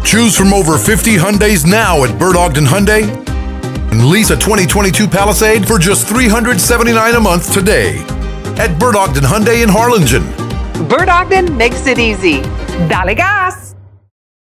Choose from over 50 Hyundais now at Bert Ogden Hyundai and lease a 2022 Palisade for just $379 a month today at Bert Ogden Hyundai in Harlingen. Bert Ogden makes it easy. Dale gas!